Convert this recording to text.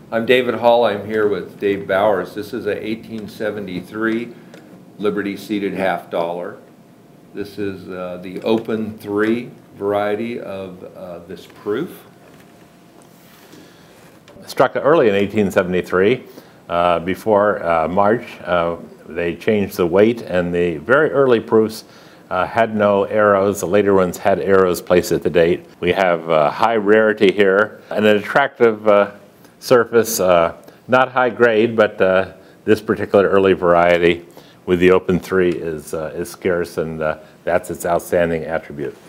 I'm David Hall. I'm here with Dave Bowers. This is a 1873 Liberty seeded half dollar. This is the open 3 variety of this proof. Struck early in 1873. Before March, they changed the weight, and the very early proofs had no arrows. The later ones had arrows placed at the date. We have high rarity here and an attractive surface, not high grade, but this particular early variety with the open 3 is scarce, and that's its outstanding attribute.